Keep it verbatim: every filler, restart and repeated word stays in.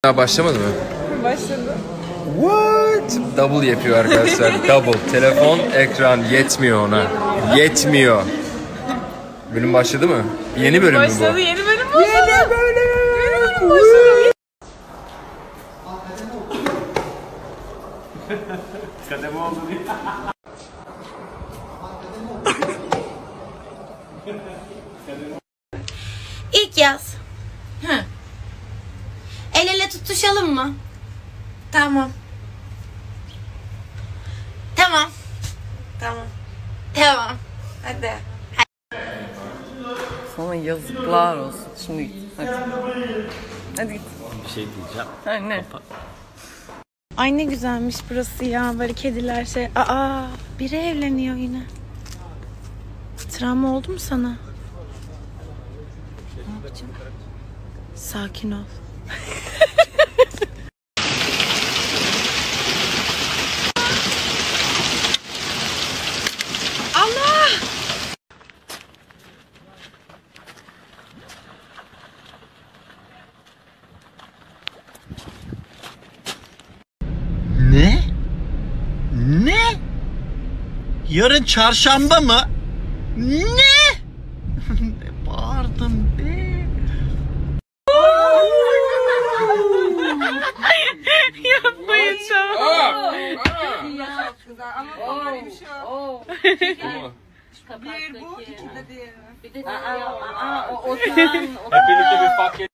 Daha başlamadı mı? Başladı. What? Double yapıyor arkadaşlar. Double. Telefon, ekran yetmiyor ona. Yetmiyor. Bölüm başladı mı? Yeni bölüm mü bu? Başladı, yeni bölüm başladı. Yeni bölüm. Yeni bölüm başladı. Kademe oldu diye. İlk yaz. Hı. El ele tutuşalım mı? Tamam. Tamam. Tamam. Tamam. Hadi. Sana yazıklar olsun. Şimdi git. Hadi. Hadi git. Bir şey diyeceğim. Ha, ne? Ay ne güzelmiş burası ya. Böyle kediler şey. Aa, biri evleniyor yine. Travma oldu mu sana? Ne yapacağım? Sakin ol. Allah! Ne? Ne? Yarın çarşamba mı? Ne? Ne bağırdım be? Yapmayın çok. Hep birlikte bir fuck